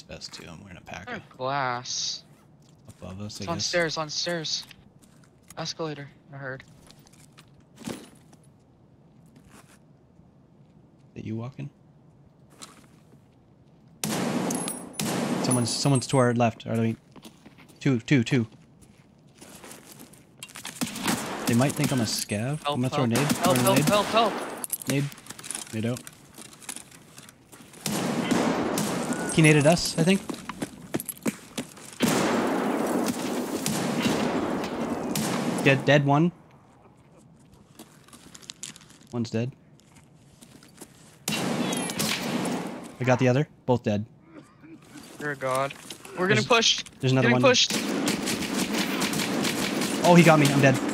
best too. I'm wearing a pack Oh, glass. above us, I It's guess. on stairs, on stairs. Escalator, I heard. That you walking? Someone's to our left. Or I mean, two. They might think I'm a scav. Help, I'm gonna throw a help, nade. help, Throwing a help, nade. help, help. Nade. Nade out. He naded us, I think. Dead one. One's dead. I got the other. Both dead. You're a god. We're getting pushed. There's another Getting one. pushed. Oh, he got me. I'm dead.